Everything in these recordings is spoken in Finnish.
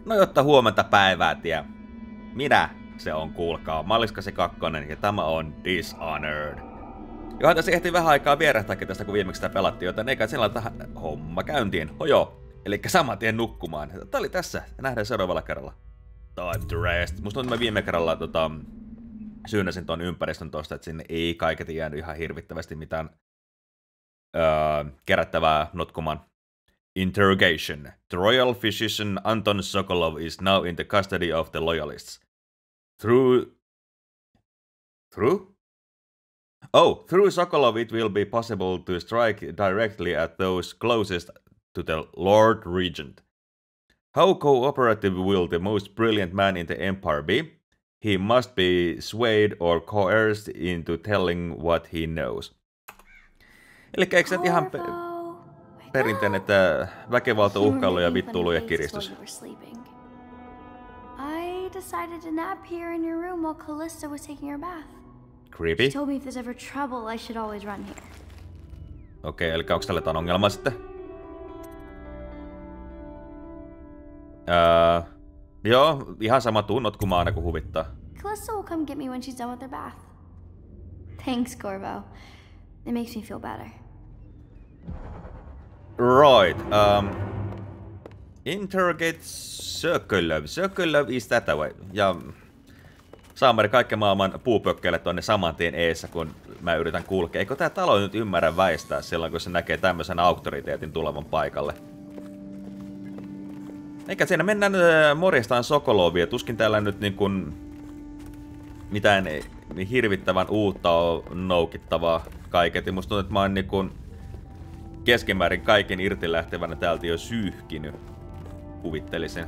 No jotta huomenta päivää, tie. Minä se on, kuulkaa, Maliskasi 2 ja tämä on Dishonored. Johan tässä ehti vähän aikaa vierähtääkin tästä, kun viimeksi sitä pelattiin, joten eikä sillä tähän homma käyntiin. Hojo, elikkä saman tien nukkumaan. Tää oli tässä, nähdään seuraavalla kerralla. Time to rest. Musta on, että mä viime kerralla syynäsin ton ympäristön tosta, että sinne ei kaiketi jäänyt ihan hirvittävästi mitään kerättävää notkumaan. Interrogation. The royal physician Anton Sokolov is now in the custody of the loyalists. Through Sokolov it will be possible to strike directly at those closest to the Lord Regent. How cooperative will the most brilliant man in the Empire be? He must be swayed or coerced into telling what he knows. Eli eikö se ihan perinteinen, että väkivalta, uhkailu ja vittuilu ja kiristys? I decided to nap here in your room while Callista was taking her bath. Creepy. She told me if there's ever trouble, I should always run here. Okei, eli onko tällä jotain ongelmaa sitten? Joo, ihan sama tunnot kuin mä aina kun huvittaa. Callista will come get me when she's done with her bath. Thanks, Corvo. It makes me feel better. Right. Interrogate Sokolov. Sokolov is that way. Ja saamari kaikki maailman puupökkeille tonne saman tien eessä, kun mä yritän kulkea. Eikö tää talo nyt ymmärrä väistää silloin, kun se näkee tämmöisen auktoriteetin tulevan paikalle? Eikä siinä mennään morjestaan Sokolovia. Tuskin täällä nyt niin kuin mitään hirvittävän uutta on noukittavaa kaiketi. Musta tuntuu, että mä oon niin kuin keskimäärin kaiken irti lähtevänä täältä jo syyhkinyt. Kuvittelisin.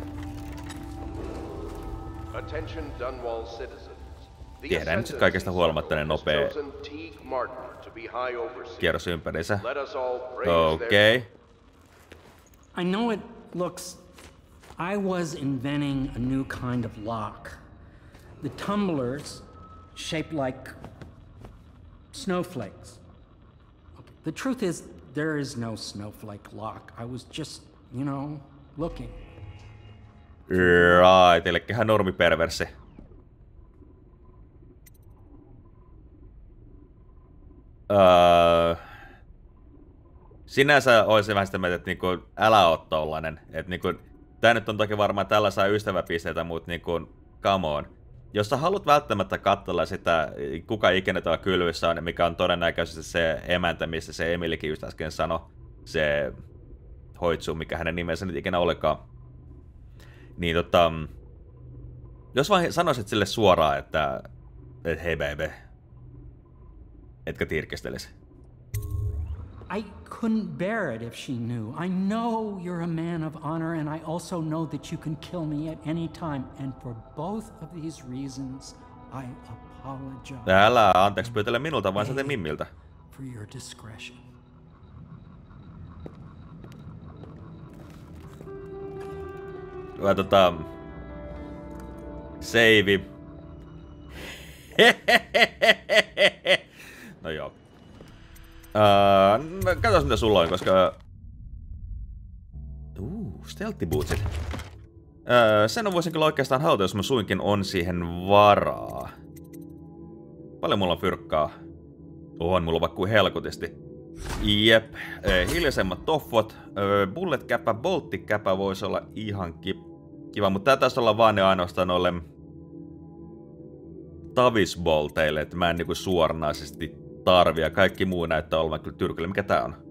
Tehdään nyt sit kaikesta huolimatta ne nopee kierros ympärinsä. Okei. I know it looks... I was inventing a new kind of lock. The tumblers shaped like snowflakes. Okay. The truth is, there is no snowflake lock. I was just, you know, looking. Right, eli ihan normiperversi. Sinänsä olisi vähän sitä mieltä, että niinku, älä oo tollanen. Että niinku, tää nyt on toki varmaan tällä saa ystäväpisteitä, mutta niinku, come on. Jos sä haluat välttämättä katsella sitä, kuka ikinä tuolla kylvyssä on, mikä on todennäköisesti se emäntä, missä se Emilikin just äsken sanoi, se Hoitsu, mikä hänen nimensä nyt ikinä olekaan. Niin jos vaan sanoisit sille suoraan, että hei baby, etkö tirkistelisi? I couldn't bear it if she knew. I know you're a man of honor, and I also know that you can kill me at any time. And for both of these reasons, I apologize. Älä anteeksi pyytele minulta, vaan sä tee Mimmiltä. For your discretion. Save. No joo. Katsos mitä sulla on, koska... Stealthy bootsit. Sen voisin kyllä oikeastaan haluta, jos mä suinkin on siihen varaa. Paljon mulla on fyrkkaa? On mulla vaikka kuin helkutisti. Jep. Hiljaisemmat toffot. Bullet-käpä, boltti-käpä voisi olla ihan kiva, mutta tää taisi olla vaan ne ainoastaan noille tavisbolteille, että mä en niinku suoranaisesti tarvia. Kaikki muu näyttää olevan kyllä tyrkyllä. Mikä tää on?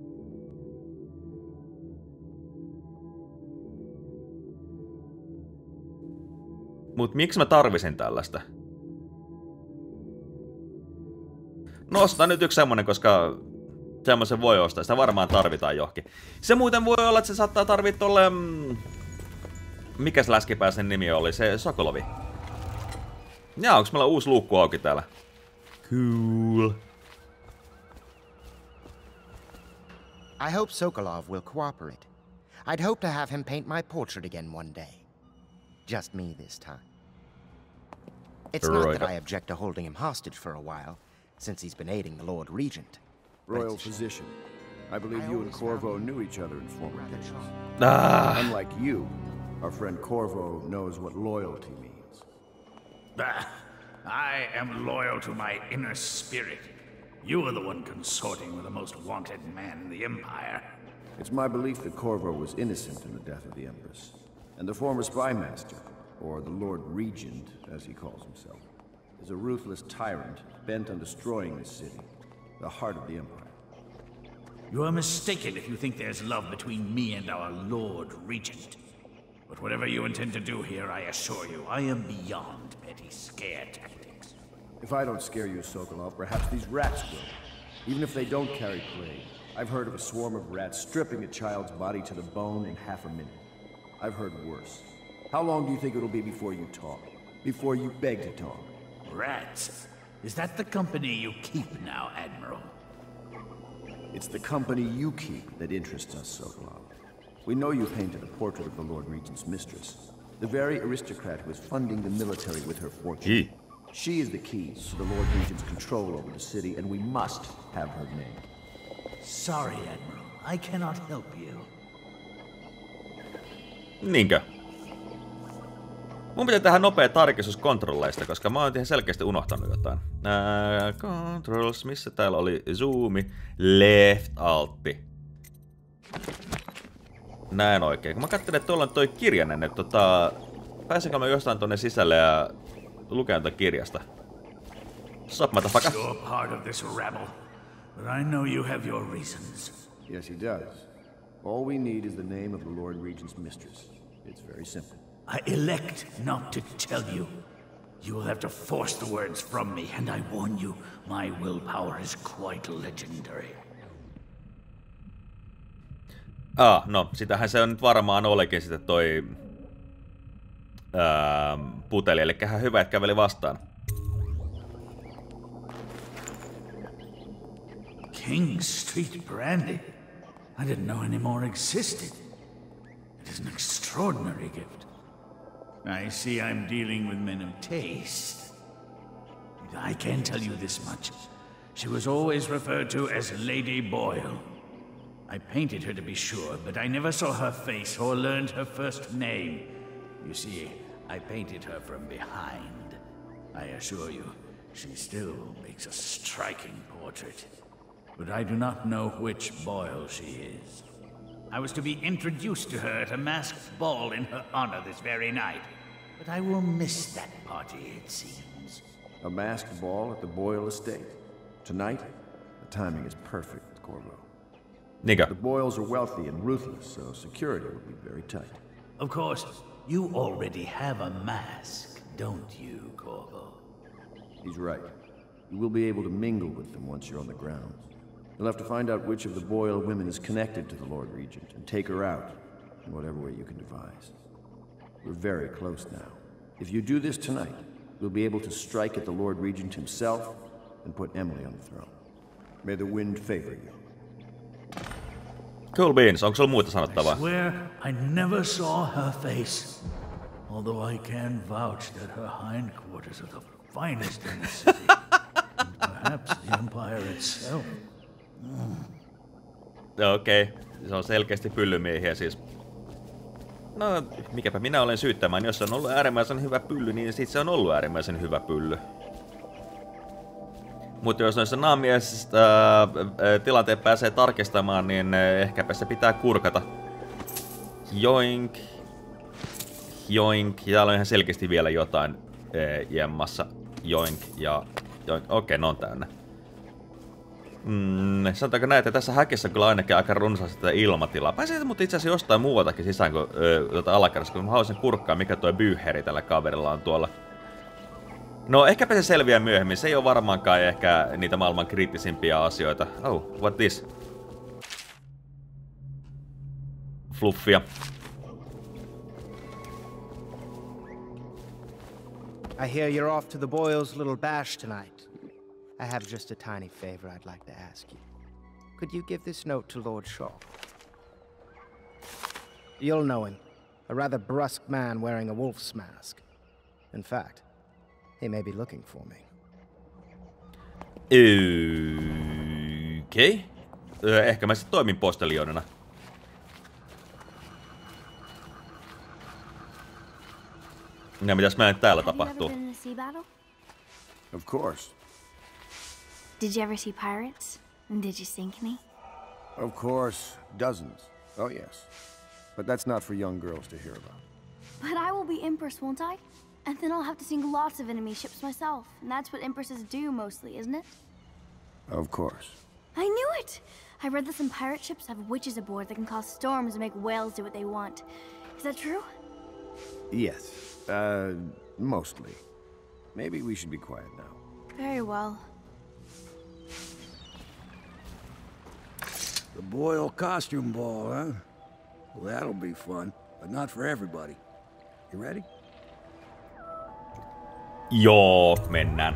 Mut miksi mä tarvisin tällaista? No ostaa nyt yksi semmonen, koska semmoisen voi ostaa. Sitä varmaan tarvitaan johonkin. Se muuten voi olla, että se saattaa tarvita tolle... Mikäs läskipääsen nimi oli? Se Sokolovi. Jaa, onks meillä uusi luukku auki täällä? Cool. I hope Sokolov will cooperate. I'd hope to have him paint my portrait again one day. Just me this time. It's not that I object to holding him hostage for a while, since he's been aiding the Lord Regent. Royal physician. I believe you and Corvo knew each other in former days. Ah. Unlike you, Our friend Corvo knows what loyalty means. I am loyal to my inner spirit. You are the one consorting with the most wanted man in the Empire. It's my belief that Corvo was innocent in the death of the Empress, and the former spy master, or the Lord Regent, as he calls himself, is a ruthless tyrant bent on destroying this city, the heart of the Empire. You are mistaken if you think there's love between me and our Lord Regent. But whatever you intend to do here, I assure you, I am beyond petty scare tactics. If I don't scare you, Sokolov, perhaps these rats will. Even if they don't carry plague, I've heard of a swarm of rats stripping a child's body to the bone in half a minute. I've heard worse. How long do you think it'll be before you talk? Before you beg to talk? Rats? Is that the company you keep now, Admiral? It's the company you keep that interests us, Sokolov. We know you painted a portrait of the Lord Regent's mistress, the very aristocrat who is funding the military with her fortune. She is the key to the Lord Regent's control over the city, and we must have her name. Sorry, Admiral. I cannot help you. Niinkö? Mun pitää tehdä nopea tarkistus kontrolleista, koska mä oon ihan selkeästi unohtanut jotain. Controls, missä täällä oli? Zoomi, left, altti. Näin oikein. Kun mä katselin, että tuolla on toi kirjanen, että pääsenkö mä jostain tonne sisälle ja lukemaan tuon kirjasta? Sup, motherfucker? You're part of this rabble, but I know you have your reasons. Yes, he does. All we need is the name of the Lord Regent's mistress. It's very simple. I elect not to tell you. You will have to force the words from me, and I warn you, my willpower is quite legendary. No, sitähän se on nyt varmaan olikin sitten toi puteli, eli hyvä, että käveli vastaan. King Street brandy? I didn't know any more existed. It is an extraordinary gift. I see I'm dealing with men of taste. I can tell you this much. She was always referred to as Lady Boyle. I painted her to be sure, but I never saw her face or learned her first name. You see, I painted her from behind. I assure you, she still makes a striking portrait. But I do not know which Boyle she is. I was to be introduced to her at a masked ball in her honor this very night. But I will miss that party, it seems. A masked ball at the Boyle estate. Tonight, the timing is perfect, Corvo. Niinkö? The Boyles are wealthy and ruthless, so security will be very tight. Of course, you already have a mask, don't you, Corvo? He's right. You will be able to mingle with them once you're on the grounds. You'll have to find out which of the Boyle women is connected to the Lord Regent and take her out in whatever way you can devise. We're very close now. If you do this tonight, we'll be able to strike at the Lord Regent himself and put Emily on the throne. May the wind favor you. Cool beans, onko sulla muuta sanottavaa? I swear I never saw her face. Although I can vouch that her hindquarters are the finest in the city. And perhaps the Empire itself. Okei, se on selkeästi pyllymiehiä siis. No, mikäpä minä olen syyttämään. Jos se on ollut äärimmäisen hyvä pylly, niin sit se on ollut äärimmäisen hyvä pylly. Mutta jos noissa naamiesistä tilanteet pääsee tarkistamaan, niin ehkäpä se pitää kurkata. Joink. Joink. Ja täällä on ihan selkeästi vielä jotain jemmassa. Joink ja joink. Okei, ne on täynnä. Sanotaanko näin, että tässä häkissä on kyllä ainakin aika runsaasti tätä ilmatilaa. Pääsee mutta itse asiassa jostain muualtakin sisään kuin alakerrassa, kun mä haluaisin kurkkaa, mikä tuo byyheri tällä kaverilla on tuolla. No, ehkäpä se selviää myöhemmin. Se ei ole varmaankaan ehkä niitä maailman kriittisimpiä asioita. Oh, what this? Fluffia. I hear you're off to the Boyles' little bash tonight. I have just a tiny favor I'd like to ask you. Could you give this note to Lord Shaw? You'll know him. A rather brusque man wearing a wolf's mask. In fact, he may be looking for me. Okei. Ehkä mä sitten toimin postelionina. Ja mitäs meillä täällä Have you ever tapahtuu? been in a sea battle? Of course. Did you ever see pirates? And did you sink any? Of course. Dozens. Oh, yes. But that's not for young girls to hear about. But I will be Empress, won't I? And then I'll have to sink lots of enemy ships myself. And that's what Empresses do mostly, isn't it? Of course. I knew it! I read that some pirate ships have witches aboard that can cause storms and make whales do what they want. Is that true? Yes. Mostly. Maybe we should be quiet now. Very well. The Boyle costume ball, huh? Well, that'll be fun, but not for everybody. You ready? Joo, mennään.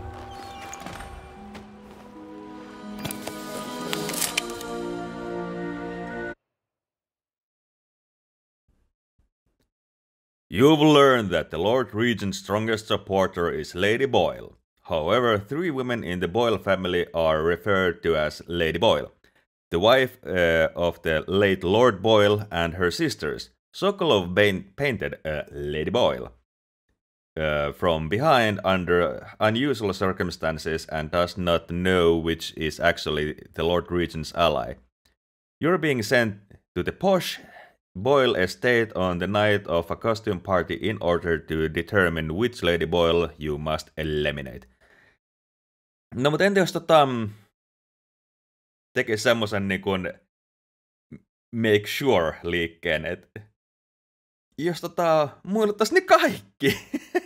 You've learned that the Lord Regent's strongest supporter is Lady Boyle. However, 3 women in the Boyle family are referred to as Lady Boyle. The wife of the late Lord Boyle and her sisters. Sokolov painted Lady Boyle from behind under unusual circumstances and does not know which is actually the Lord Regent's ally. You're being sent to the posh Boyle estate on the night of a costume party in order to determine which Lady Boyle you must eliminate. No mutta entä jos tekee semmosen niin kuin make sure liikkeen, että jos muiluttais ne kaikki.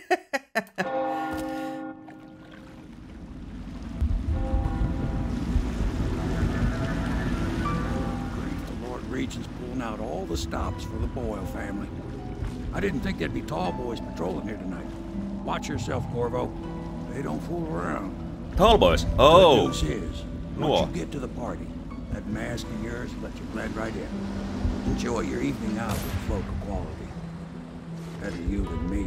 Regent's pulling out all the stops for the Boyle family. I didn't think there'd be tall boys patrolling here tonight. Watch yourself, Corvo. They don't fool around. Tall boys? Oh! The news is, once you get to the party, that mask of yours lets you blend right in. Enjoy your evening out with folk of quality. Better you than me.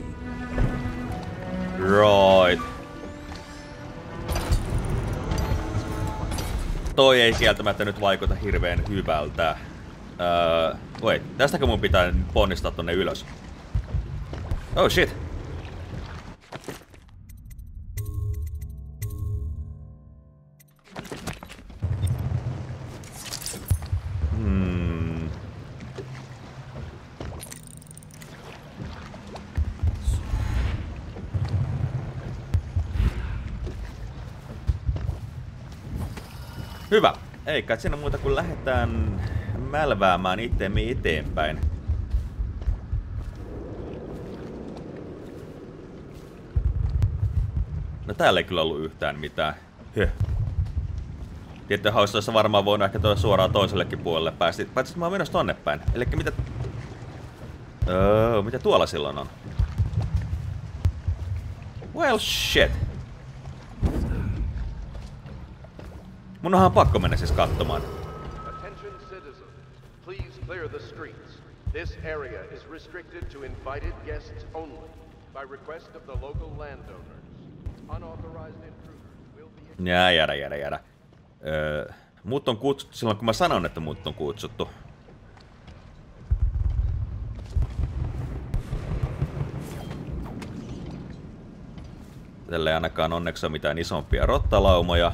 Right. Toi ei kieltämättä nyt vaikuta hirveän hyvältä. Wait, tästäkö mun pitää ponnistaa tonne ylös? Oh shit. Hyvä. Ei kai siinä muuta kuin lähdetään mälväämään itteemme eteenpäin. No täällä ei kyllä ollut yhtään mitään. Tietty haustoissa varmaan voin ehkä tuoda suoraan toisellekin puolelle päästä. Paitsi mä oon menossa tonne päin. Elikkä mitä... mitä tuolla silloin on? Well shit. Mun onhan pakko mennä siis katsomaan. Attention citizens, please clear the streets. This area is restricted to invited guests only by request of the local landowners. Unauthorized intruders will be... Jäädä. Muut on kutsuttu silloin kun mä sanon, että muut on kutsuttu. Tällä ei ainakaan onneksi ole mitään isompia rottalaumoja.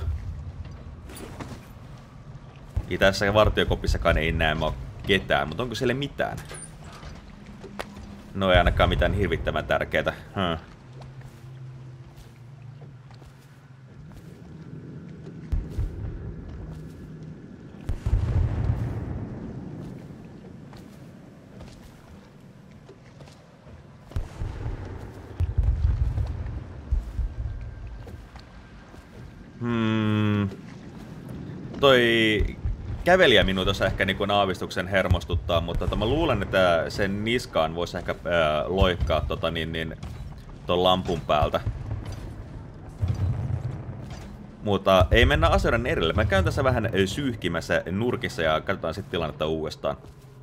Tässä vartiokopissakaan ei näemmä ketään, mutta onko siellä mitään? No ei ainakaan mitään hirvittävän tärkeää. Toi kävelijä minua tuossa ehkä niinku aavistuksen hermostuttaa, mutta mä luulen, että sen niskaan voisi ehkä loikkaa ton lampun päältä. Mutta ei mennä asioiden erille. Mä käyn tässä vähän syyhkimässä nurkissa ja katsotaan sitten tilannetta uudestaan.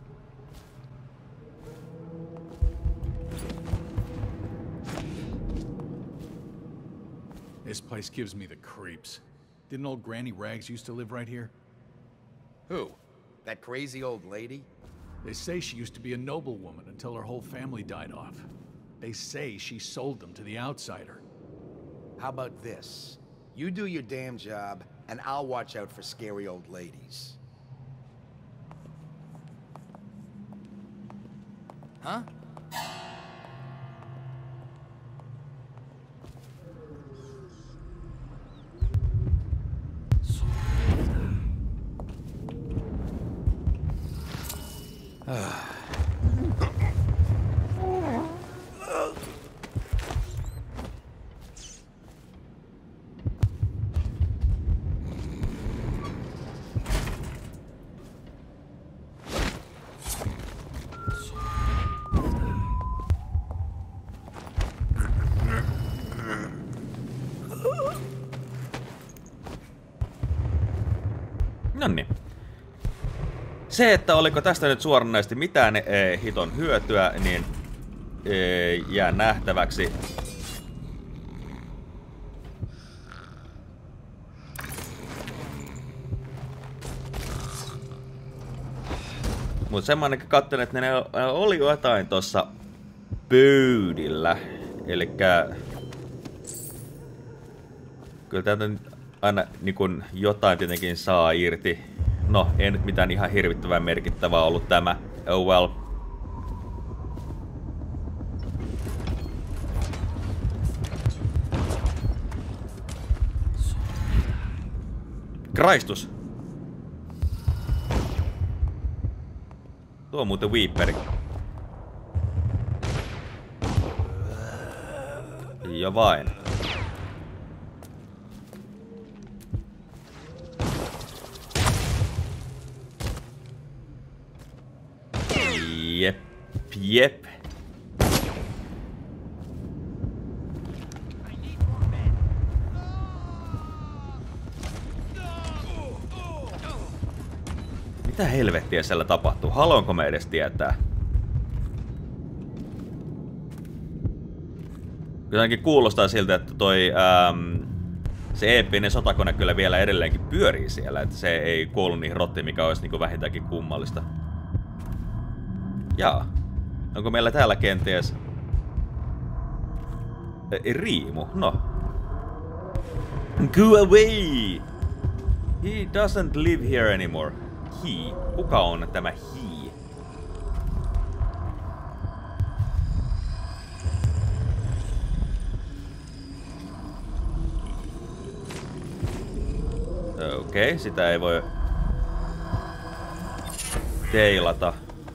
This place gives me the creeps. Didn't old Granny Rags used to live right here? Who? That crazy old lady? They say she used to be a noblewoman until her whole family died off. They say she sold them to the outsider. How about this? You do your damn job, and I'll watch out for scary old ladies. Huh? Noniin. Se, että oliko tästä nyt suoranaisesti mitään hiton hyötyä, niin jää nähtäväksi. Mut semmoinenkin katselin, että ne oli jotain tossa pöydillä. Elikkä kyllä täältä aina niin kun jotain tietenkin saa irti. No, ei nyt mitään ihan hirvittävää merkittävää ollut tämä. Oh well. Kristus! Tuo on muuten Weeperi. Ja vain. Jep. Mitä helvettiä siellä tapahtuu? Haluanko mä edes tietää? Jotenkin kuulostaa siltä, että toi se eeppinen sotakone kyllä vielä edelleenkin pyörii siellä, että se ei kuulu niihin rottiin, mikä olisi niinku vähintäänkin kummallista. Jaa. Onko meillä täällä kenties riimu? No. Go away! He doesn't live here anymore. He. Kuka on tämä he? Okei, sitä ei voi teilata.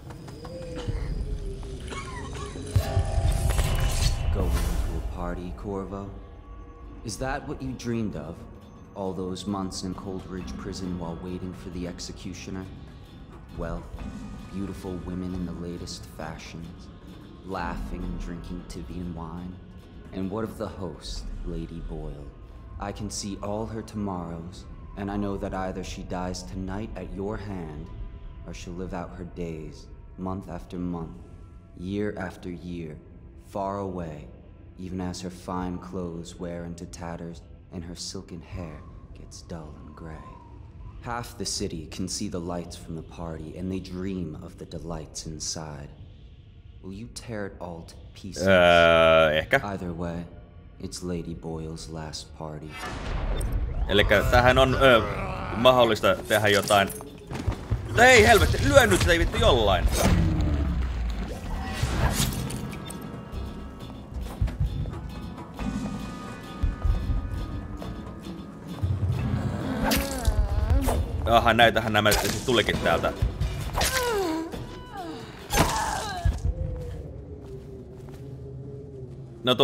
Going to a party, Corvo? Is that what you dreamed of? All those months in Coldridge Prison while waiting for the executioner? Wealth, beautiful women in the latest fashions, laughing and drinking Tibian wine. And what of the host, Lady Boyle? I can see all her tomorrows, and I know that either she dies tonight at your hand, or she'll live out her days, month after month, year after year, far away, even as her fine clothes wear into tatters and her silken hair gets dull and gray. Half the city can see the lights from the party, and they dream of the delights inside. Will you tear it all to pieces? Ehkä. Either way, it's Lady Boyle's last party. Elikkä tähän on mahdollista tehdä jotain. Ei helvetti, lyö nyt sitä vittu jollain. Aha, näitähän nämä siis tulikin täältä. No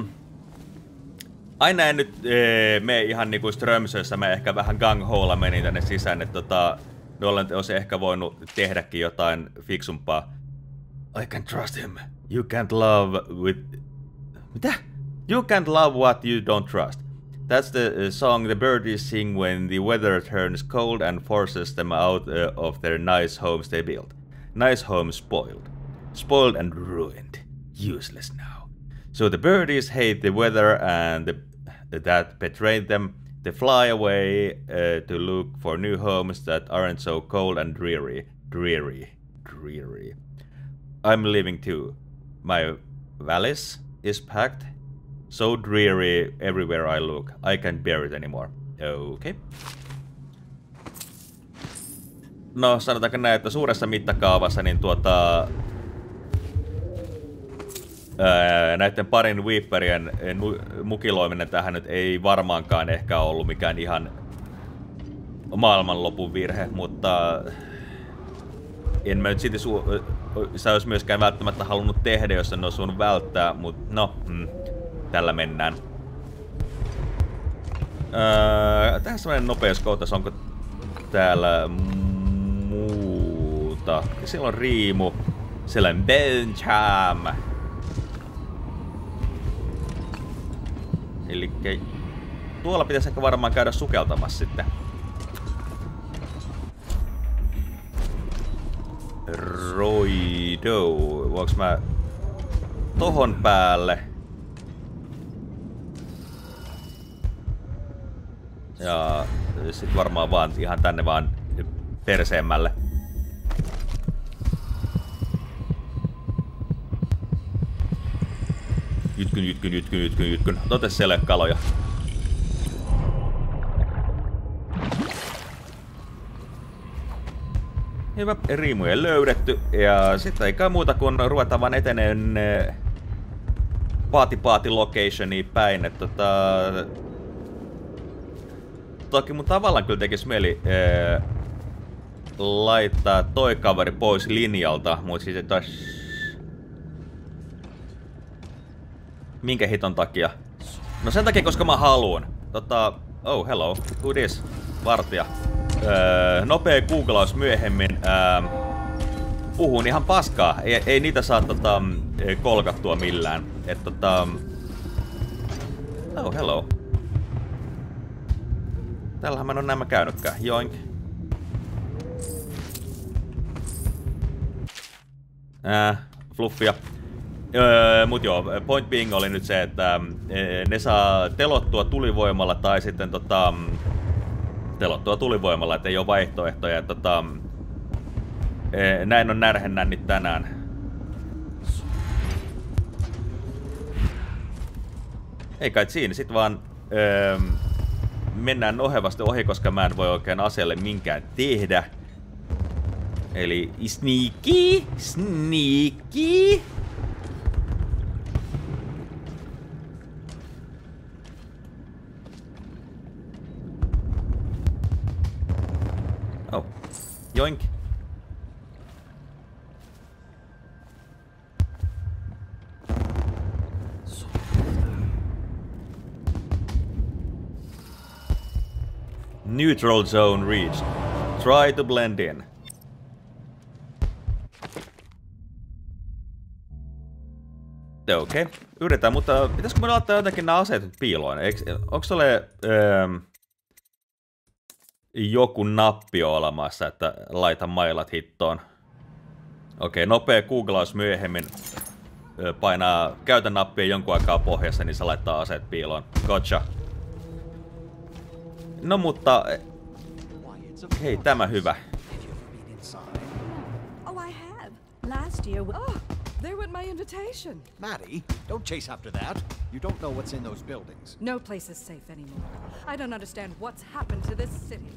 aina en nyt mene ihan niinku Strömsössä, mä ehkä vähän gang-holla menin tänne sisään, että Nolan olisi ehkä voinut tehdäkin jotain fiksumpaa. I can trust him. You can't love with... Mitä? You can't love what you don't trust. That's the song the birdies sing when the weather turns cold and forces them out of their nice homes they built. Nice homes spoiled. Spoiled and ruined. Useless now. So the birdies hate the weather and that betrayed them. They fly away to look for new homes that aren't so cold and dreary. Dreary. I'm leaving too. Vallis is packed. So dreary everywhere I look. I can't bear it anymore. Okay. No, sanotaanko näin, että suuressa mittakaavassa niin näiden parin Weeperien mukiloiminen tähän nyt ei varmaankaan ehkä ollut mikään ihan maailmanlopun virhe, mutta en mä nyt silti sä olisi myöskään välttämättä halunnut tehdä, jos en olisi voinut välttää, mutta no, tällä mennään. Tähän semmoinen nopeuskohtaus, onko täällä muuta? Siellä on riimu, siellä on Bencham. Elikkä tuolla pitäisi ehkä varmaan käydä sukeltamassa sitten. Roido. Voinko mä tohon päälle? Ja sit varmaan vaan ihan tänne vaan perseemmälle. Jytkyn. Totes siellä ei ole kaloja. Hyvä, riimuja löydetty. Ja sitten ei kai muuta kuin ruvetaan vaan eteneen paati locationiin päin. Että toki mun tavallaan kyllä tekis mieli laittaa toi kaveri pois linjalta, mutta siis taas minkä hiton takia? No sen takia, koska mä haluun. Oh, hello. Who this? Vartija. Nopea googlaus myöhemmin. Puhun ihan paskaa. Ei niitä saa kolkattua millään. Oh, hello. Tällähän mä en oo nämä käynytkään. Joink. Fluffia. Mut joo, point being oli nyt se, että ne saa telottua tulivoimalla tai sitten telottua tulivoimalla, että ei oo vaihtoehtoja. Näin on närhennännit tänään. Ei kai siinä, sit vaan mennään nohevasti ohi, koska mä en voi oikein asialle minkään tehdä. Eli sneaky. Oh, joink. Neutral zone reached. Try to blend in. Okei, yritetään, mutta pitäisikö me laittaa jotenkin nämä aseet nyt piiloon? Onko se joku nappi olemassa, että laita mailat hittoon? Okei, nopea googlaus myöhemmin. Painaa käytä nappia jonkun aikaa pohjassa, niin se laittaa aseet piiloon. Gotcha. No mutta... Hei, tämä hyvä. Oh, I have. Last year... Oh, there went my invitation. Maddie, don't chase after that. You don't know what's in those buildings. No place is safe anymore. I don't understand what's happened to this city.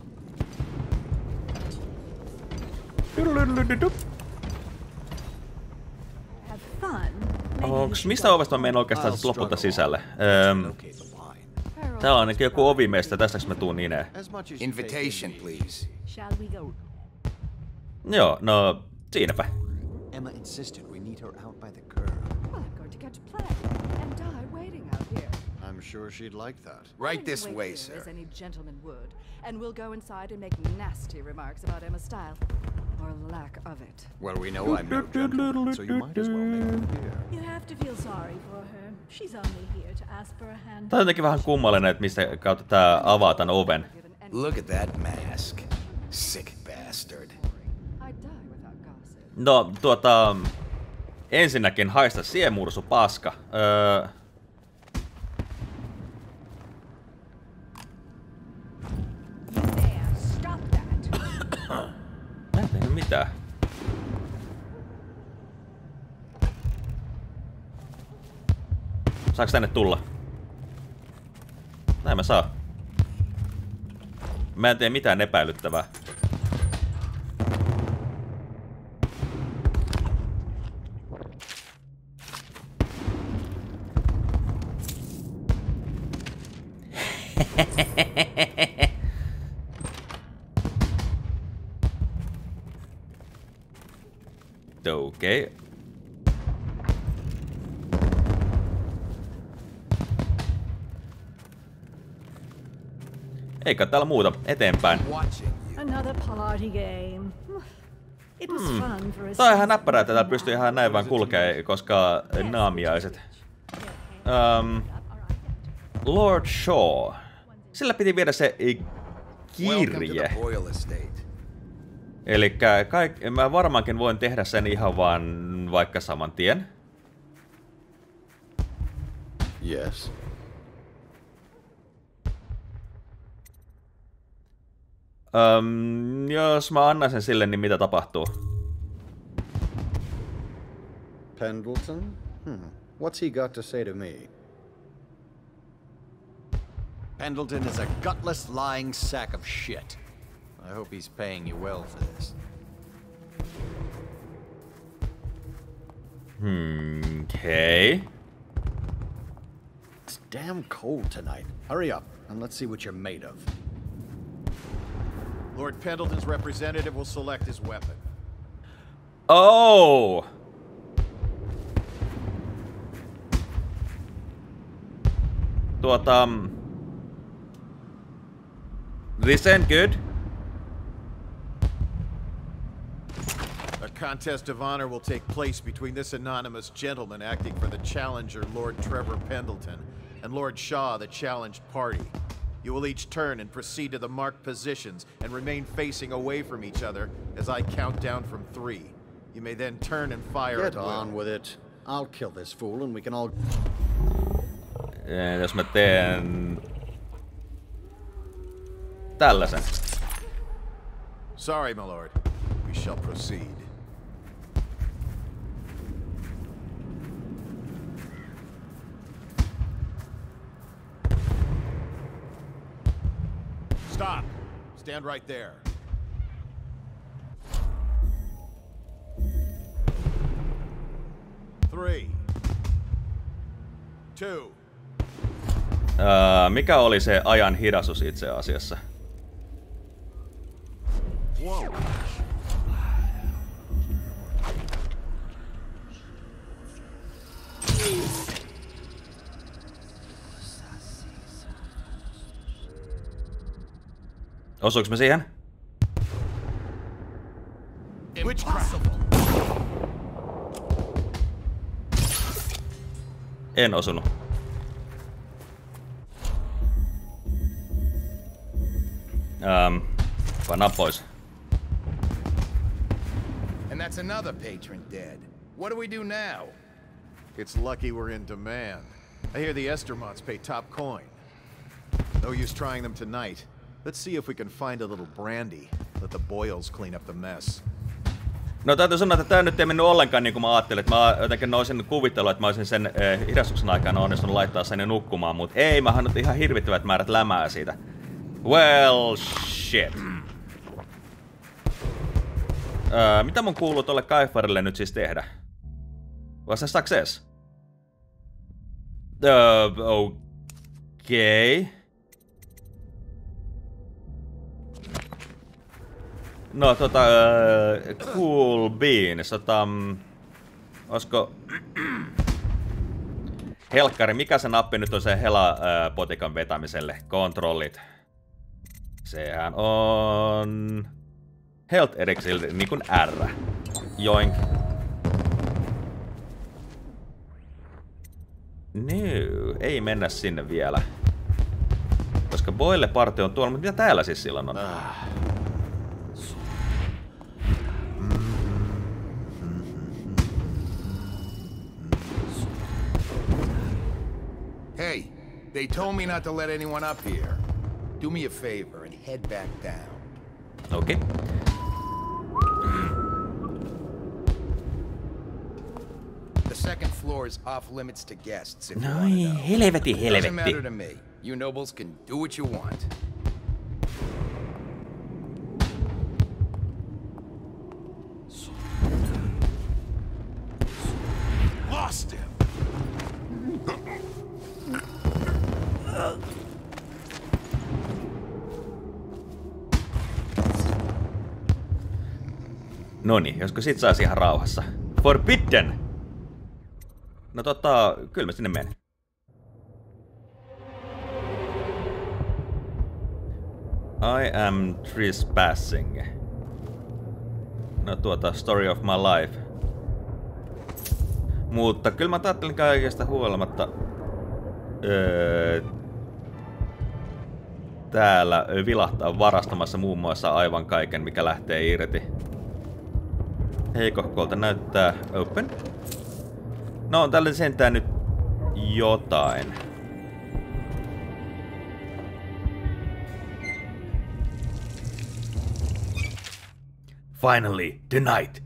Have fun. Onks mistä ovesta mä menen oikeastaan lopulta sisälle? Täällä on ainakin joku ovimeistä, tästäks mä tuun ineen? Invitation, please. Shall we go? Joo, no siinäpä. Emma insisted we meet her out by the curb. Well, I'm going to catch a plague and die waiting out here. I'm sure she'd like that. Right this way, sir. As any gentleman would, and we'll go inside and make nasty remarks about Emma's style. Or lack of it. Well, we know I'm no gentleman, so you might as well make it clear. You have to feel sorry for her. She's only here to ask for a hand. Tää on jotenkin vähän kummallinen, että mistä kautta tää avaa tän oven. Look at that mask. Sick bastard. No, ensinnäkin haista siemursu paska. Mä en tehnyt mitään. Saaks tänne tulla? Näin mä saa. Mä en tee mitään epäilyttävää. Okei. Okay. Eikä täällä muuta. Eteenpäin. Another party game. It was fun for a Tää on ihan näppärää, että täällä pystyy ihan näin vaan kulkee, koska naamiaiset. Lord Shaw. Sillä piti viedä se kirje. Elikkä mä varmaankin voin tehdä sen ihan vaan vaikka saman tien. Yes. Jos mä annan sen sille, niin mitä tapahtuu? Pendleton? What's he got to say to me? Pendleton is a gutless, lying sack of shit. I hope he's paying you well for this. Okay. It's damn cold tonight. Hurry up, and let's see what you're made of. Lord Pendleton's representative will select his weapon. Oh! This ain't good. A contest of honor will take place between this anonymous gentleman acting for the challenger, Lord Trevor Pendleton, and Lord Shaw, the challenged party. You will each turn and proceed to the marked positions and remain facing away from each other as I count down from 3. You may then turn and fire at will. Get on with it. I'll kill this fool and we can all... Jos mä teen... tällaisen. Sorry, my lord. We shall proceed. Stop. Stand right there. Three. 2. Mikä oli se ajan hidasus itse asiassa? Wow. Osuuks me siihen? En osunut. Pannaan pois. And that's another patron dead. What do we do now? It's lucky we're in demand. I hear the Estermonts pay top coin. No use trying them tonight. Let's see if we can find a little brandy. Let the Boyles clean up the mess. No täytyy sanoa, että tää nyt ei mennyt ollenkaan niin kuin mä ajattelin. Että mä jotenkin olisin kuvitellut, että mä olisin sen hidastuksen aikana onnistunut laittaa sen nukkumaan. Mut ei, mä oon ihan hirvittävät määrät lämää siitä. Well, shit. Mitä mun kuuluu tolle Kaifarille nyt siis tehdä? Was se success? Okei. No Cool Beans, olisiko... Helkkari, mikä se nappi nyt on se helapotikan vetämiselle? Kontrollit. Sehän on... Health Elixir, niin kuin R. Joink. No, ei mennä sinne vielä. Koska Boyle party on tuolla, mutta mitä täällä siis silloin on? Hey, they told me not to let anyone up here. Do me a favor and head back down. Okay. The second floor is off limits to guests. If you No, want to know. helvetti, Doesn't matter helvetti. to me. You nobles can do what you want. Lost him! Noniin, josko sit saisi ihan rauhassa. Forbidden! No kyllä mä sinne menen. I am trespassing. No story of my life. Mutta kyllä mä ajattelin kaikesta huolimatta täällä vilahtaa varastamassa muun muassa aivan kaiken, mikä lähtee irti. Heikohkolta näyttää open. No on tällä sentään nyt jotain. Finally, tonight!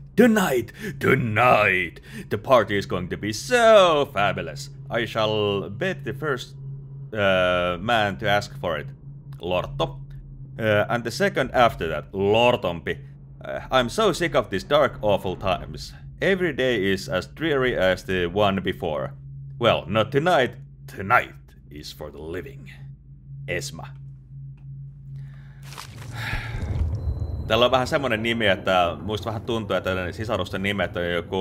The party is going to be so fabulous. I shall bet the first man to ask for it, Lorto. And the second after that, Lortompi. I'm so sick of these dark, awful times. Every day is as dreary as the one before. Well, not tonight. Tonight is for the living. Esma. Täällä on vähän semmonen nimi, että muista vähän tuntuu, että sisarusten nimet on joku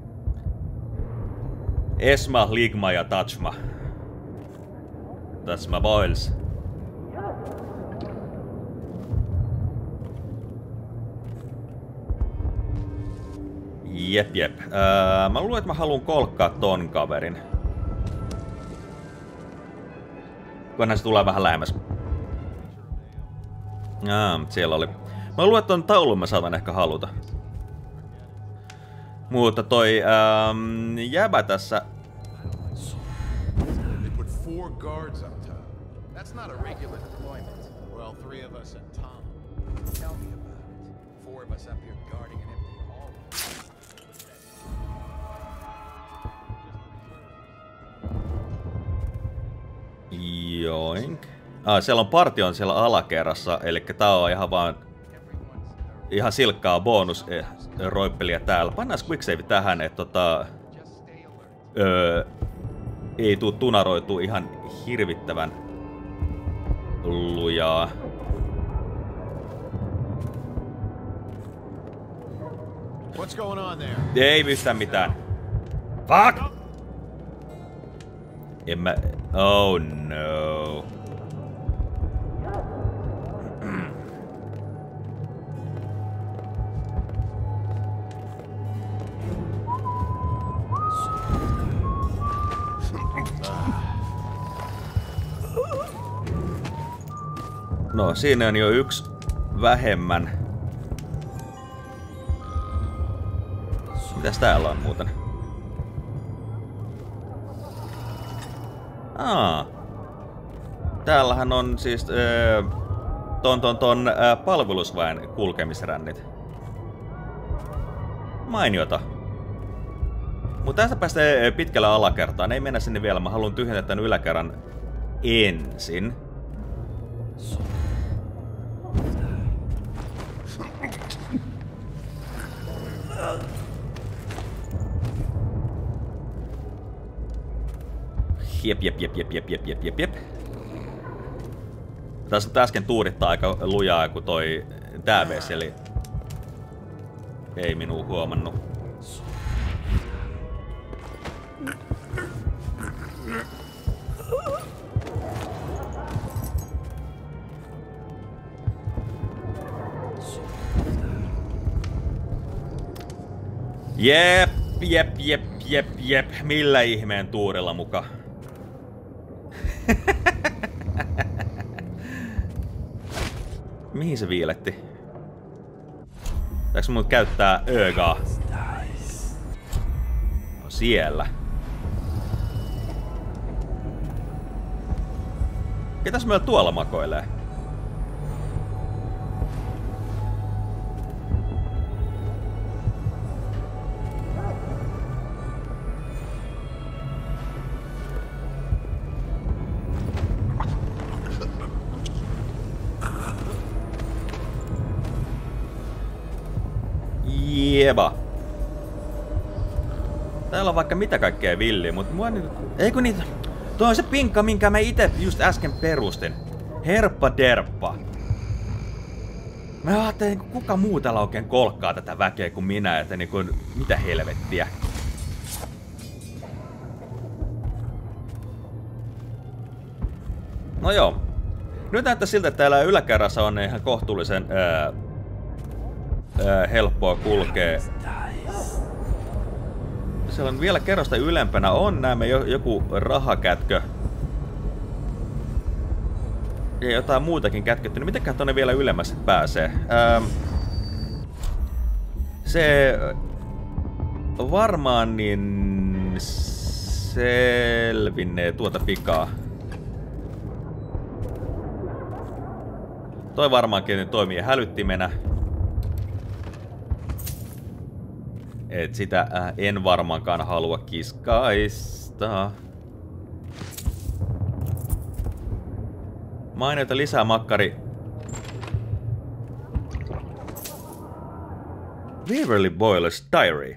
Esma, Ligma ja Tajma. That's my boys. Jep. Mä luulen, että mä haluan kolkkaa ton kaverin. Kunhan se tulee vähän lähemmäs. Siellä oli. Mä luulen, että ton taulun mä saatan ehkä haluta. Mutta toi jäbä tässä. They put 4 guards up top. That's not a regular deployment. Well, 3 of us and Tom. Tell me about it. 4 of us up here guarding an empty hall. Joink. Siellä on partio siellä alakerrassa, eli tää on ihan silkkaa bonus roippelia täällä. Pannaan quicksave tähän, että ei tuu tunaroituu ihan hirvittävän lujaa. What's going on there? Ei yhtään mitään. Fuck! En mä... Oh no. No, siinä on jo 1 vähemmän. Mitäs täällä on muuten? Täällähän on siis ton palvelusväen kulkemisrännit. Mainiota. Mutta tästä päästään pitkällä alakertaan. Ei mennä sinne vielä. Mä haluan tyhjentää tän yläkerran ensin. Jep. Tässä nyt äsken tuurittaa aika lujaa, kun toi tääveeseli ei minua huomannut. Jep. Millä ihmeen tuurilla muka? Mihin se viiletti? Pitääkö mun käyttää ögaa? No siellä. Ketäs meillä tuolla makoilee? Eva. Täällä on vaikka mitä kaikkea villiä, mutta mua nyt... Eikö niitä... Tuo on se pinkka, minkä mä ite just äsken perustin. Herppa derppa. Mä ajattelin, kuka muu täällä oikein kolkkaa tätä väkeä kuin minä, että niinku... Mitä helvettiä. No joo. Nyt näyttää siltä, että täällä yläkerrassa on ihan kohtuullisen helppoa kulkea. Siellä on vielä kerrosta ylempänä on näemme joku rahakätkö. Ja jotain muutakin kätketty. Mitenköhän tonne vielä ylemmässä pääsee? Se varmaan niin selvinnee tuota pikaa. Toi varmaankin toimii hälyttimenä. Et sitä en varmaankaan halua kiskaista. Mainita lisää makkari. Waverly Boyle's diary.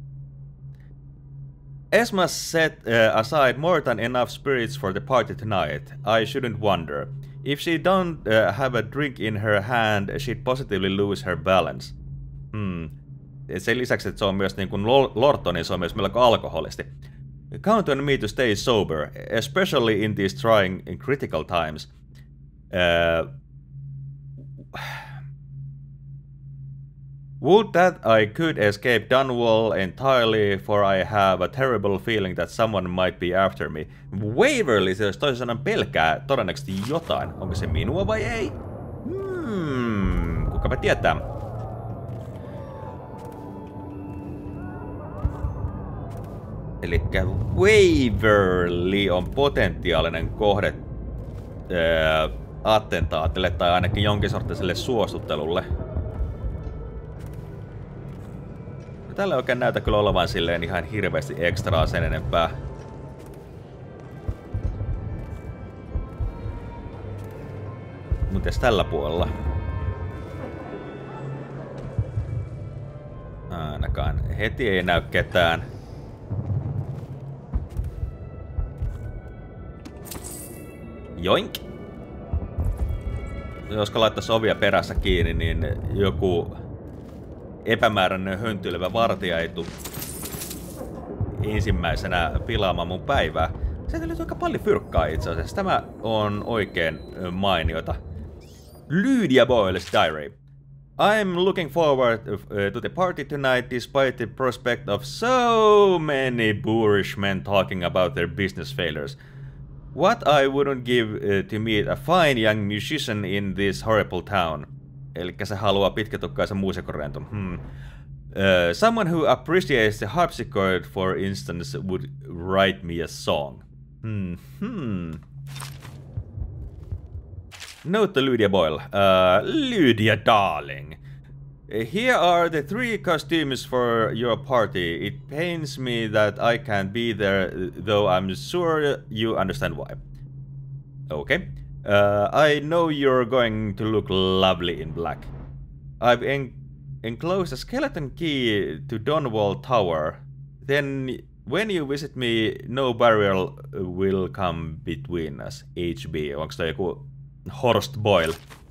Esma set aside more than enough spirits for the party tonight. I shouldn't wonder. If she don't have a drink in her hand, she'd positively lose her balance. Sen lisäksi, että se on myös niin kuin Lorto, niin se on myös melko alkoholisti. Count on me to stay sober, especially in these trying and critical times. Would that I could escape Dunwall entirely, for I have a terrible feeling that someone might be after me. Waverly, se jos toisin sanoen pelkää todennäköisesti jotain. Onko se minua vai ei? Kukapa tietää. Elikkä Waverly on potentiaalinen kohde attentaatille tai ainakin jonkin sortiselle suostuttelulle. Tällä ei oikein näytä kyllä olevan silleen ihan hirveästi ekstraa sen enempää. Mites tällä puolella? Ainakaan heti ei näy ketään. Joink! Josko laittaisi ovia perässä kiinni, niin joku epämääräinen höntylevä vartija ei tule ensimmäisenä pilaamaan mun päivää. Sieltä löytyy aika paljon fyrkkaa itse asiassa. Tämä on oikein mainiota. Lydia Boyle's diary. I'm looking forward to the party tonight despite the prospect of so many boorish men talking about their business failures. What I wouldn't give to meet a fine young musician in this horrible town. Elikkä se haluaa pitkätukkaisen muusikorentun. Someone who appreciates the harpsichord, for instance, would write me a song. Note to Lydia Boyle. Lydia, darling. Here are the 3 costumes for your party. It pains me that I can't be there, though I'm sure you understand why. Okay. I know you're going to look lovely in black. I've enclosed a skeleton key to Dunwall Tower. Then, when you visit me, no barrier will come between us. HB. Onks toi joku Horst Boyle?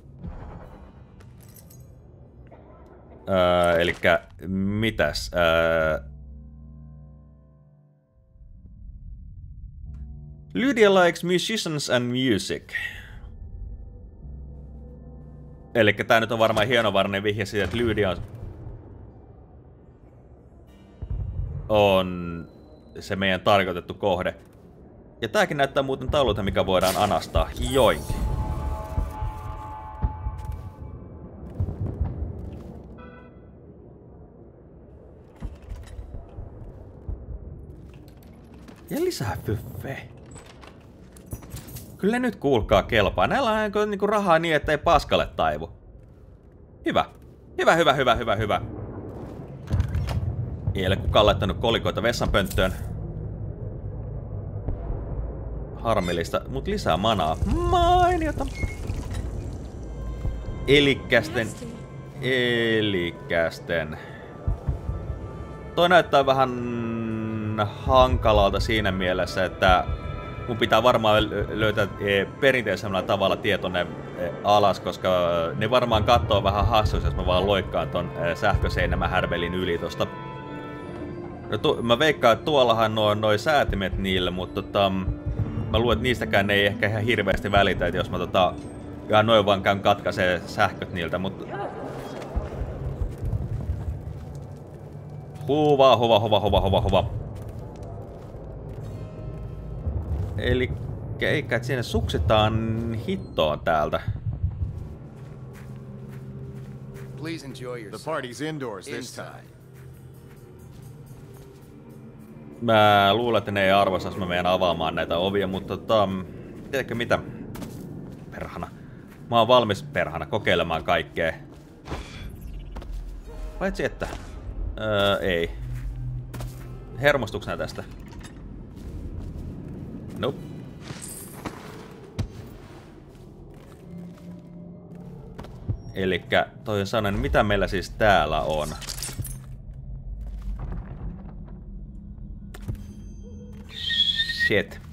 Elikkä mitäs? Lydia likes musicians and music. Elikkä tää nyt on varmaan hienovarainen vihje siitä, että Lydia on se meidän tarkoitettu kohde. Ja tääkin näyttää muuten taululta, mikä voidaan anastaa. Joink. Ja lisää fyffeä. Kyllä nyt kuulkaa kelpaa. Näillä on niinku rahaa niin, ettei paskalle taivu. Hyvä. Hyvä. Ei ole kukaan laittanut kolikoita vessanpönttöön. Harmillista, mut lisää manaa. Mainiota. Elikästen. Toi näyttää vähän hankalalta siinä mielessä, että mun pitää varmaan löytää perinteisellä tavalla tie tonne alas, koska ne varmaan kattoo vähän hassus, jos mä vaan loikkaan ton sähköseinämä härvelin yli tosta. No, mä veikkaan, että tuollahan noi säätimet niille, mutta mä luulen, että niistäkään ei ehkä ihan hirveästi välitä, että jos mä ihan noin vaan käyn katkaisee sähköt niiltä, mutta... Huva. Eli eikä, että siinä suksitaan hittoon täältä. Please enjoy your The party's indoors this time. Mä luulen, että ne ei arvoisa, jos mä menen avaamaan näitä ovia, mutta tiedätkö mitä? Perhana. Mä oon valmis perhana kokeilemaan kaikkea. Paitsi että... ei. Hermostuksena tästä? Nope. Elikkä toi sanen, mitä meillä siis täällä on? Shit.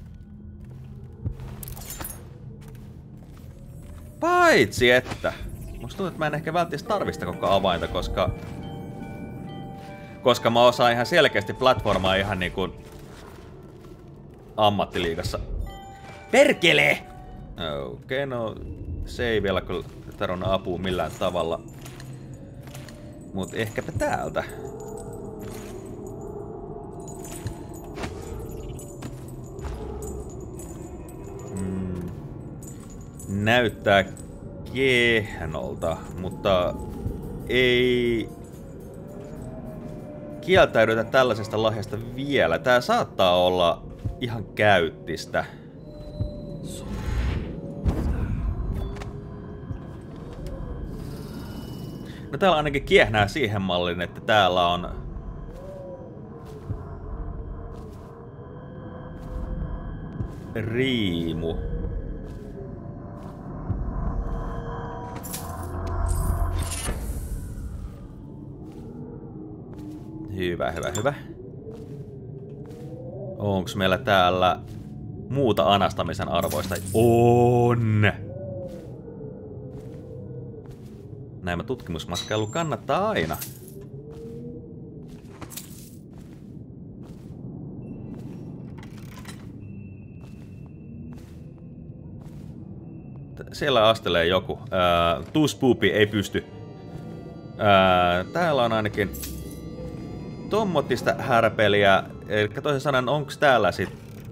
Paitsi että... Musta tuntuu, että mä en ehkä välttämättä tarvista koko avainta, koska mä osaan ihan selkeästi platformaa ihan niinku ammattiliigassa. Perkele! Okei, no se ei vielä kyllä tarvitse apua millään tavalla. Mut ehkäpä täältä. Näyttää kehnolta, mutta ei kieltäydytä tällaisesta lahjasta vielä. Tää saattaa olla ihan käyttistä. No täällä ainakin kiehnää siihen mallin, että täällä on riimu. Hyvä. Onks meillä täällä muuta anastamisen arvoista? On! Näin tutkimusmatkailu kannattaa aina. Siellä astelee joku. Too spoopy, ei pysty. Täällä on ainakin tommotista härpeliä. Eli toisin sanoen, onks täällä sit...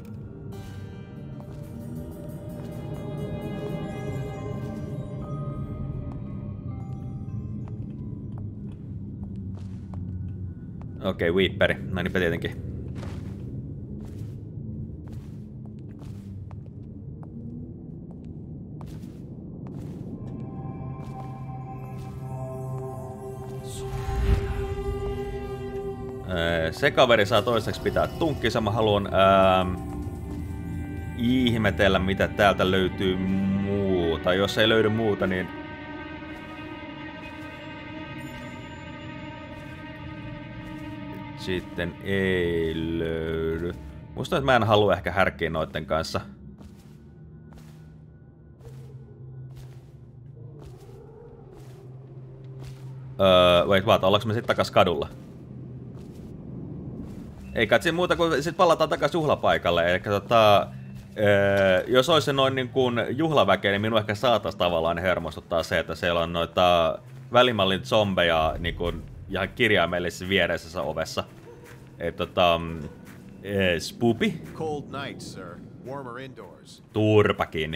Okei, Weeperi. No niinpä tietenkin. Se kaveri saa toiseksi pitää tunkkissa. Mä haluan ihmetellä, mitä täältä löytyy muuta. Jos ei löydy muuta, niin... Sitten ei löydy. Musta että mä en halua ehkä härkkiä noitten kanssa. Wait, ollaanko me sit takas kadulla? Ei katsi muuta kuin sit palataan takas juhlapaikalle. Eli jos olisi se noin niin kuin juhlaväkeä, niin minun ehkä saatais tavallaan hermostuttaa se, että siellä on noita välimallin zombeja niin kuin ihan kirjaimellisessä viereisessä ovessa. Spoopy? Cold night, sir. Warmer indoors. Turpa kiinni.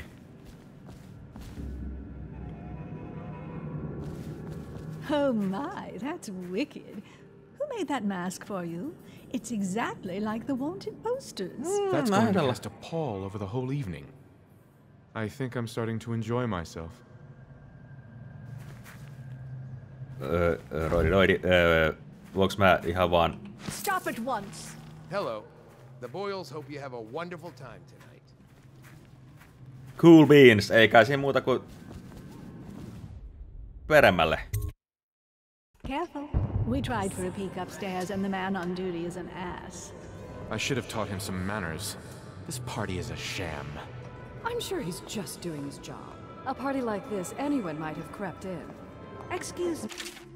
Oh my, that's wicked. Who made that mask for you? It's exactly like the wanted posters. That's going to last a pall over the whole evening. I think I'm starting to enjoy myself. Roidi. Voinko mä ihan vaan... Stop at once. Hello. The Boyles hope you have a wonderful time tonight. Cool beans. Ei kai siinä muuta kuin... peremmälle. Careful. We tried for a peek upstairs, and the man on duty is an ass. I should have taught him some manners. This party is a sham. I'm sure he's just doing his job. A party like this, anyone might have crept in. Excuse me.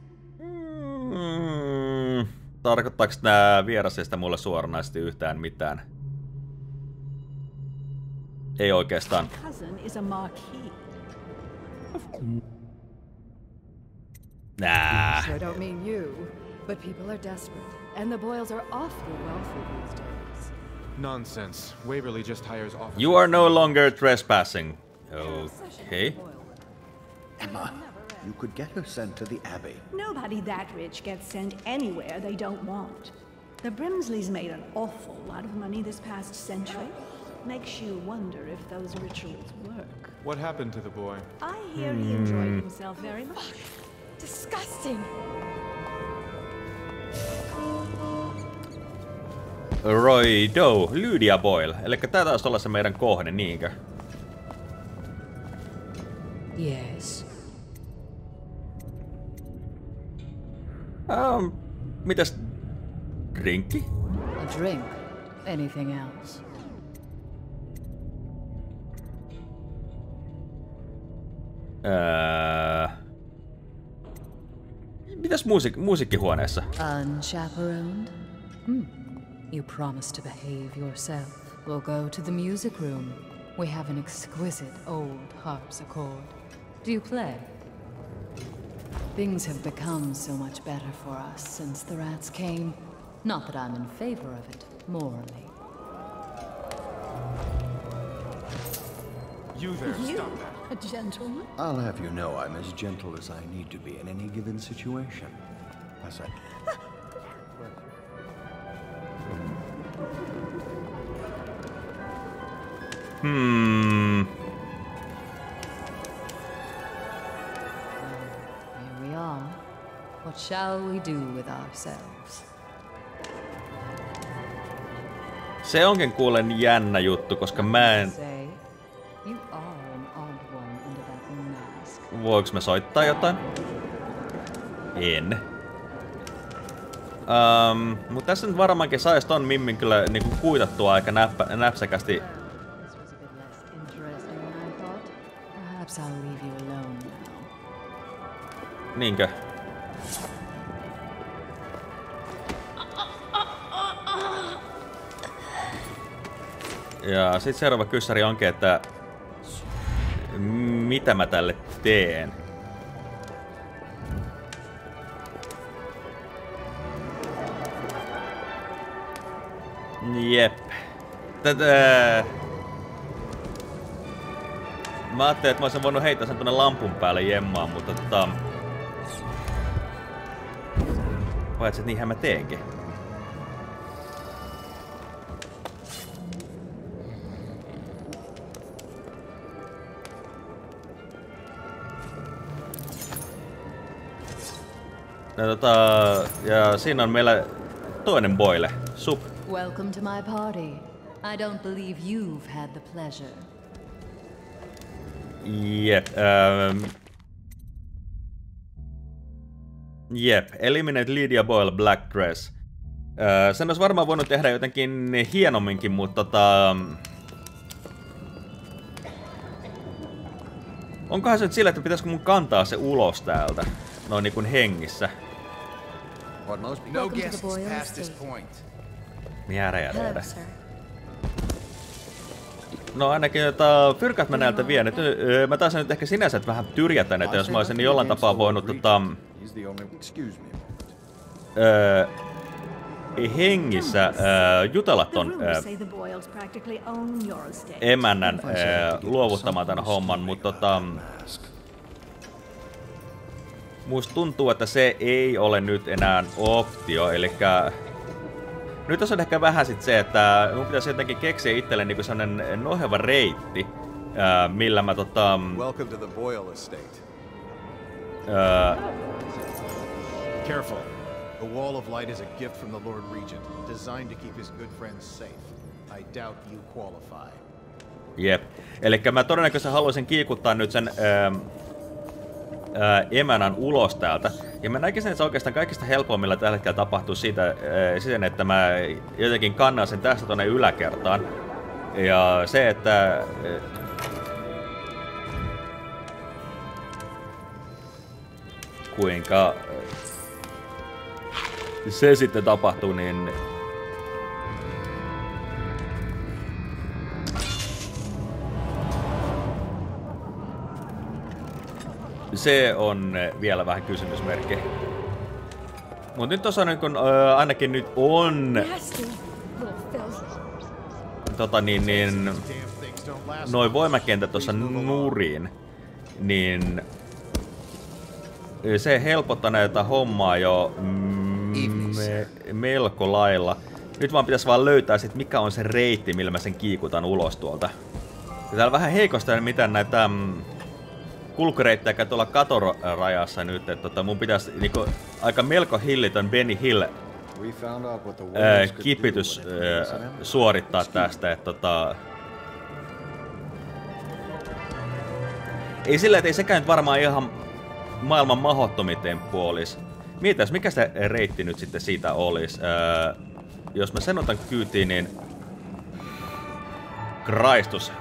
Tarkoittaako nää vierasista mulle suoranaisesti yhtään mitään? Ei oikeastaan. Cousin is a marquis. Nah. Sure don't mean you, but people are desperate, and the Boyles are awfully wealthy these days. Nonsense. Waverly just hires officers. You are no longer trespassing. Okay. Emma, you could get her sent to the Abbey. Nobody that rich gets sent anywhere they don't want. The Brimsleys made an awful lot of money this past century. Makes you wonder if those rituals work. What happened to the boy? I hear he enjoyed himself very much. Disgusting! Roido, Lydia Boyle. Elikkä tää taas olla se meidän kohde, niinkö? Yes. Mitäs drinkki? A drink. Anything else? Mitäs musiikkihuoneessa? Unchaperoned? You promised to behave yourself. We'll go to the music room. We have an exquisite old harpsichord. Do you play? Things have become so much better for us since the rats came. Not that I'm in favor of it, morally. You there, stop that. A gentleman? I'll have you know I'm as gentle as I need to be in any given situation. I said. Here we are. What shall we do with ourselves? Se onkin kuulen jännä juttu, koska mä en... You are an odd one under that mask. Voinko mä soittaa jotain? En. Mut tässä nyt varmaankin sais ton mimmin kyllä niinku kuitattua aika näpsäkästi. Perhaps I'll leave you alone now. Niinkö? Ja sit seuraava kyssäri onkin, että mitä mä tälle teen? Jep. Mä ajattelin, että mä olisin voinut heittää sen tonne lampun päälle jemmaan, mutta paitsi, että niinhän mä teenkin. Ja siinä on meillä toinen Boyle, Sup. Welcome to my party. I don't believe you've had the pleasure. Jep. Eliminate Lydia Boyle Black Dress. Sen olisi varmaan voinut tehdä jotenkin hienomminkin, mutta onkohan se nyt sillä, että pitäisikö mun kantaa se ulos täältä? No niin kuin hengissä. No guests past this point. Jäädä. No ainakin fyrkat mä näiltä vien. Mä taisin nyt ehkä sinänsä vähän tyrjätä näitä, jos mä olisin jollain tapaa voinut hengissä jutella ton emännän luovuttamaan tän homman, mutta musta tuntuu, että se ei ole nyt enää optio, elikkä nyt on ehkä vähän sit se, että mun pitäisi jotenkin keksiä itselle niinku sellainen noheva reitti, millä mä Welcome to the Boyle estate. Careful. The Wall of Light is a gift from the Lord Regent, designed to keep his good friends safe. I doubt you qualify. Jep. Elikkä mä todennäköisesti haluaisin kiikuttaa nyt sen emänän ulos täältä. Ja mä näkisin, että se oikeastaan kaikista helpoimmilla tällä hetkellä tapahtuu siitä, siten, että mä jotenkin kannan sen tästä tonne yläkertaan. Ja se, että... kuinka... se sitten tapahtuu, niin... se on vielä vähän kysymysmerkki. Mut nyt tossa niin kun, ainakin nyt on... noin voimakentät tossa nurin, niin... se helpottaa näitä hommaa jo melko lailla. Nyt vaan pitäisi vaan löytää sit mikä on se reitti, millä mä sen kiikutan ulos tuolta. Ja täällä vähän heikosta mitään näitä kulkureittejä käy tuolla katorajassa nyt, että mun pitäisi niinku aika melko hillitön Benny Hill kipitys suorittaa tästä, että ei sillä, että ei sekään nyt varmaan ihan maailman mahdottomin temppu olisi. Mitäs, mikä se reitti nyt sitten siitä olisi? Jos mä sen otan kyytiin, niin... Kristus.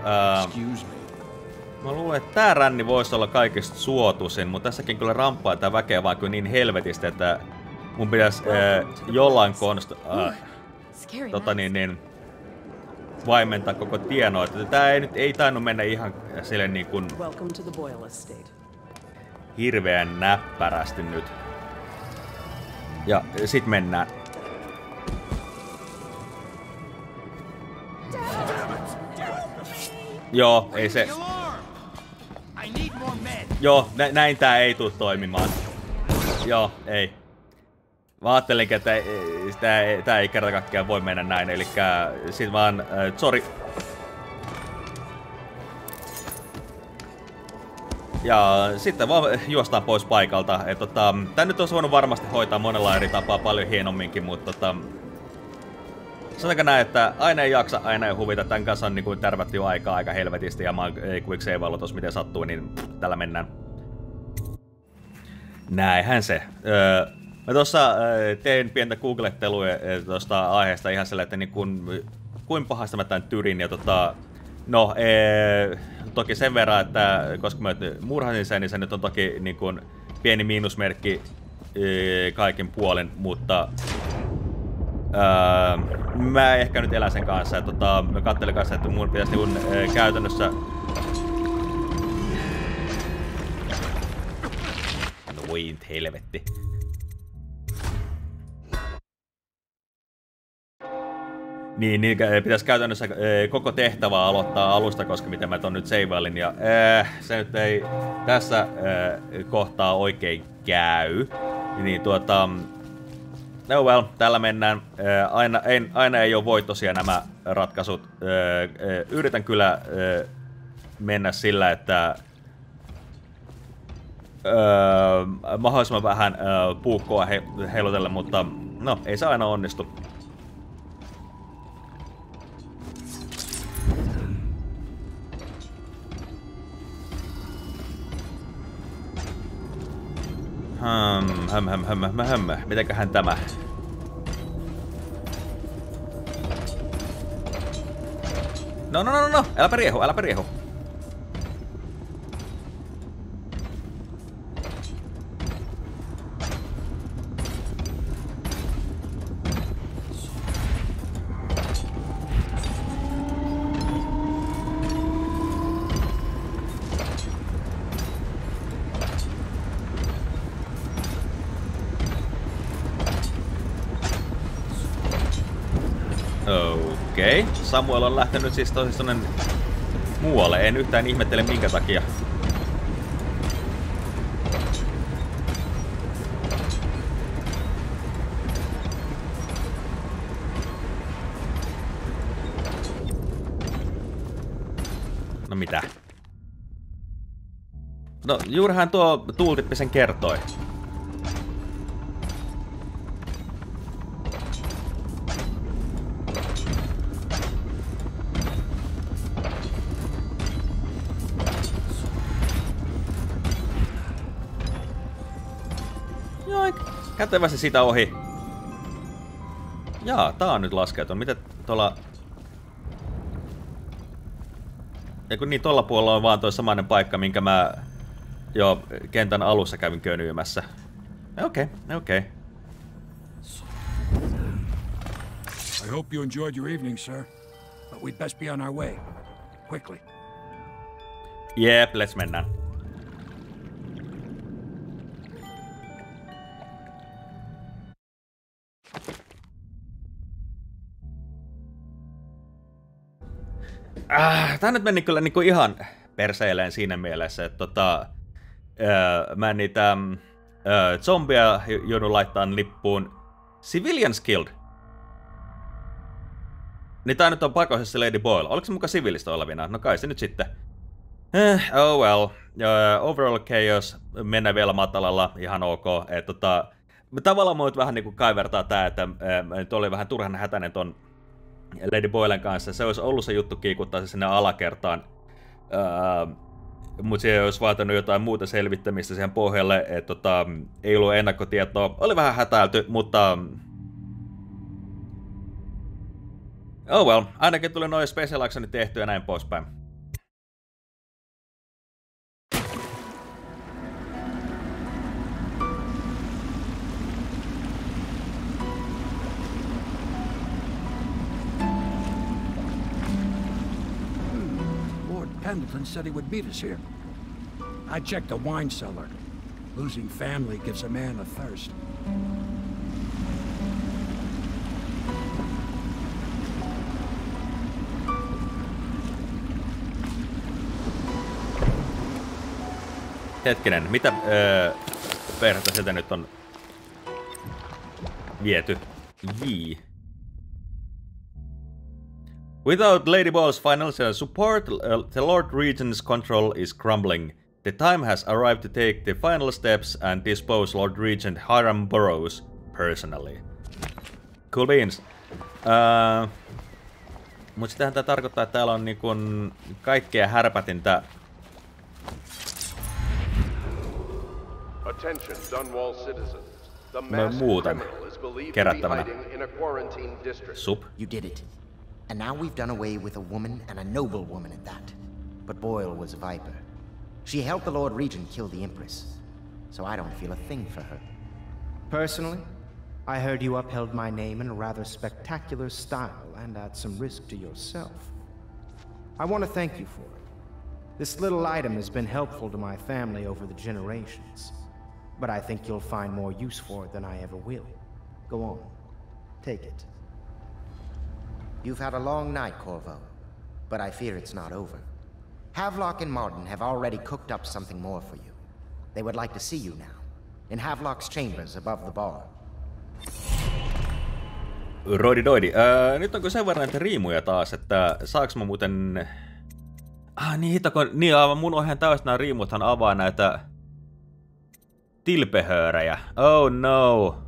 Mä luulen, että tää ränni voisi olla kaikista suotuisin, mutta tässäkin kyllä ramppaa tää väkeä vaan kyllä niin helvetistä, että mun pitäisi jollain vaimentaa koko tienoa. Että tää ei tainnut mennä ihan sille niin kuin hirveän näppärästi nyt. Ja sit mennään. Joo, ei se... Joo, näin tää ei tuu toimimaan. Joo, ei. Mä ajattelinkin, että tää ei kerta kaikkiaan voi mennä näin, elikkä sit vaan... sorry. Ja sitten vaan juostaan pois paikalta. Tää nyt olisi voinut varmasti hoitaa monella eri tapaa paljon hienomminkin, mutta sanotaanko näin, että aina ei jaksa, aina ei huvita. Tän kanssa on niinku tärvätty jo aikaa aika helvetisti ja mä oon quick saveilla tossa miten sattuu, niin tällä mennään. Näinhän se. Mä tossa tein pientä googlettelua tosta aiheesta ihan sillä, että niin kuin pahasta mä tän tyrin ja no, toki sen verran, että koska mä murhasin sen, niin se nyt on toki niin kuin pieni miinusmerkki kaikin puolin, mutta mä ehkä nyt elän sen kanssa. Mä katselin kanssa, että mun pitäisi niin käytännössä... No voi helvetti. Niin pitäisi käytännössä koko tehtävää aloittaa alusta, koska miten mä ton nyt seivailin, ja se nyt ei tässä kohtaa oikein käy. Niin no well, tällä mennään. Aina ei ole voittoisia nämä ratkaisut. Yritän kyllä mennä sillä, että mahdollisimman vähän puukkoa heilutella, mutta no, ei se aina onnistu. Mitenköhän tämä? No, äläpä riehu, äläpä riehu. Okei, Samuel on lähtenyt siis tosissaan muualle, en yhtään ihmettele minkä takia. No mitä? No juurihan tuo tooltippi sen kertoi. Kätevästi sitä ohi. Jaa, tää on nyt laskeutunut. Miten tuolla... Eiku niin, tuolla puolella on vaan toi samainen paikka, minkä mä jo kentän alussa kävin könyymässä. Okei. I hope you enjoyed your evening, sir. But we'd best be on our way. Quickly. Jep, let's mennään. Tää nyt meni kyllä niinku ihan perseileen siinä mielessä, että mä niitä zombia joudun laittaa lippuun Civilians Guild. Niin tää nyt on pakoisessa Lady Boyle. Oliko se muka siviilistä olevina? No kai se nyt sitten. Oh well. Overall chaos mennään vielä matalalla, ihan ok. Tavallaan mä vähän niinku kaivertaa tää, että nyt oli vähän turhan hätäinen ton Lady Boylen kanssa. Se olisi ollut se juttu kiikuttaa se sinne alakertaan. Mutta se olisi vaatinut jotain muuta selvittämistä siihen pohjalle. Että ei ollut ennakkotietoa. Oli vähän hätäilty, mutta... Oh well, ainakin tuli noin special actionit tehty ja näin poispäin. Lord Pendleton said he would meet us here. I checked the wine cellar. Losing family gives a man a thirst. Hetkinen, mitä perhettä sieltä nyt on viety? Without Lady Boyle's financial support, the Lord Regent's control is crumbling. The time has arrived to take the final steps and dispose Lord Regent Hiram Burrows personally. Cool beans. Mut sitähän tää tarkoittaa, että täällä on niinku kaikkea härpätintä. Attention, Dunwall citizens. The masked criminal is believed to be hiding in a quarantine district. You did it. And now we've done away with a woman, and a noble woman at that. But Boyle was a viper. She helped the Lord Regent kill the Empress. So I don't feel a thing for her. Personally, I heard you upheld my name in a rather spectacular style and at some risk to yourself. I want to thank you for it. This little item has been helpful to my family over the generations. But I think you'll find more use for it than I ever will. Go on. Take it. You've had a long night, Corvo. But I fear it's not over. Havelock and Martin have already cooked up something more for you. They would like to see you now. In Havelock's chambers above the bar. Roidi. Nyt onko sen verran näitä riimuja taas, että saaks mä muuten... niin hittakon... Niin aivan mun ohjaan täysin nämä riimuthan avaa näitä... tilpehöörejä. Oh no.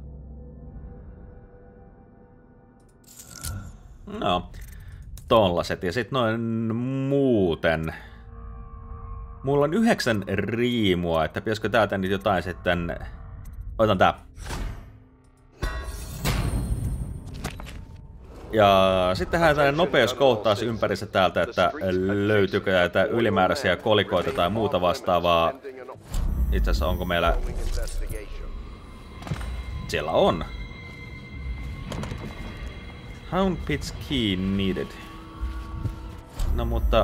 No. Tollaset. Ja sit noin muuten. Mulla on 9 riimua, että pitäisikö täältä nyt jotain sitten... Otan tää. Ja sitten tehdään tällainen nopeuskouttaus ympärissä täältä, että löytyykö näitä ylimääräisiä kolikoita tai muuta vastaavaa. Itse asiassa onko meillä... Siellä on. Hound Pit's key needed. No mutta...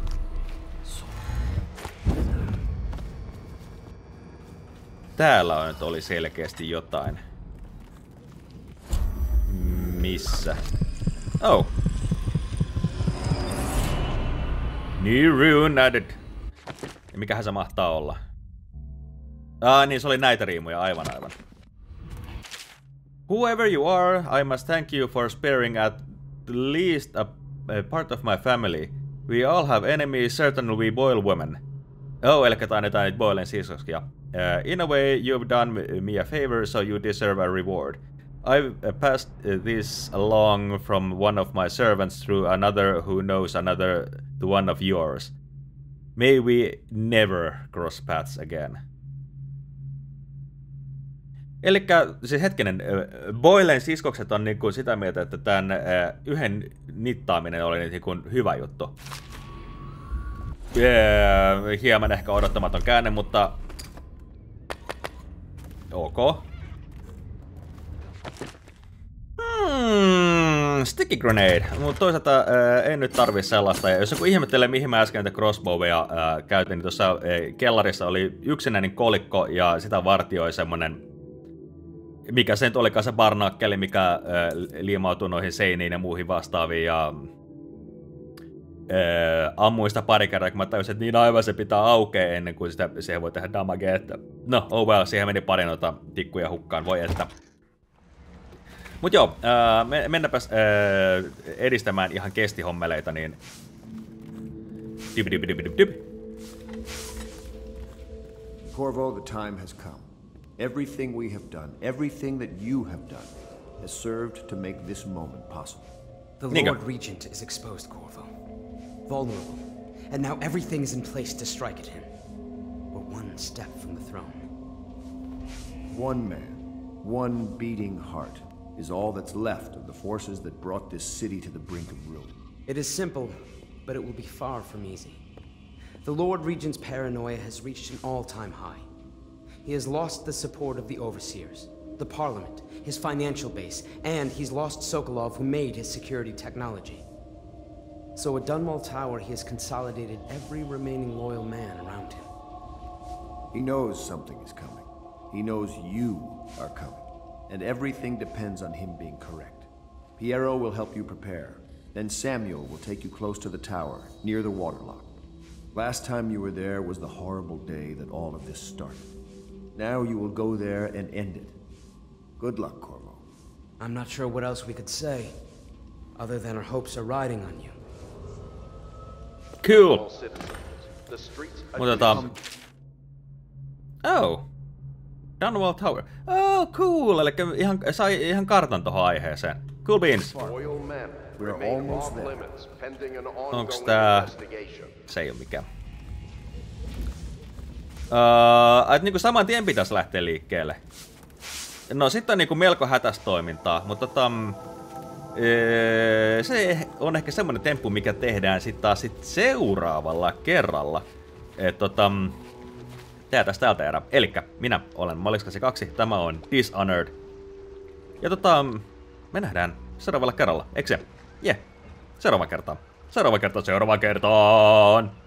Täällä on, nyt oli selkeästi jotain. Missä? Oh. New rune added. Ja mikähän se mahtaa olla? Niin se oli näitä riimuja, aivan. Whoever you are, I must thank you for sparing at least a part of my family. We all have enemies, certainly we Boyle women. Oh, eli tää on jotain Boylen siskoskia. In a way, you've done me a favor, so you deserve a reward. I've passed this along from one of my servants through another who knows another to one of yours. May we never cross paths again. Elikkä siis hetkinen, Boylen siskokset on niinku sitä mieltä, että tämän yhden nittaaminen oli niinku hyvä juttu. Hieman ehkä odottamaton käänne, mutta ok. Sticky grenade, mutta toisaalta ei nyt tarvii sellaista. Ja jos joku ihmettelee, mihin mä äsken näitä crossbowia käytin, niin tuossa kellarissa oli yksinäinen kolikko ja sitä vartioi semmonen, mikä se nyt olikaan se barnakkeli, mikä liimautui noihin seiniin ja muihin vastaaviin. Ja ammuin sitä pari kertaa, kun mä tajusin, että niin aivan se pitää aukea ennen kuin siihen voi tehdä damagea. Että no, oh well, siihen meni pari noita tikkuja hukkaan, voi että. Mut joo, mennäpäs edistämään ihan kestihommeleita, niin Corvo, the time has come. Everything we have done, everything that you have done, has served to make this moment possible. The Lord Regent is exposed, Corvo. Vulnerable. And now everything is in place to strike at him. We're one step from the throne. One man, one beating heart, is all that's left of the forces that brought this city to the brink of ruin. It is simple, but it will be far from easy. The Lord Regent's paranoia has reached an all-time high. He has lost the support of the Overseers, the Parliament, his financial base, and he's lost Sokolov, who made his security technology. So at Dunwall Tower, he has consolidated every remaining loyal man around him. He knows something is coming. He knows you are coming. And everything depends on him being correct. Piero will help you prepare. Then Samuel will take you close to the tower, near the waterlock. Last time you were there was the horrible day that all of this started. Now you will go there and end it. Good luck, Corvo. I'm not sure what else we could say, other than our hopes are riding on you. Cool. Otetaan. Oh. Dunwall Tower. Oh, cool. Eli sai ihan kartan tohon aiheeseen. Cool beans. Onks tää? Se ei oo mikään. Niinku saman tien pitäisi lähteä liikkeelle. No sitten on niinku melko hätäistä toimintaa, mutta se on ehkä semmonen temppu, mikä tehdään sitten taas seuraavalla kerralla. Et tää tästä täältä erää. Elikkä minä olen Maliskasi2, tämä on Dishonored. Ja me nähdään seuraavalla kerralla, eikö se? Seuraava kertaan. Seuraava kertaan.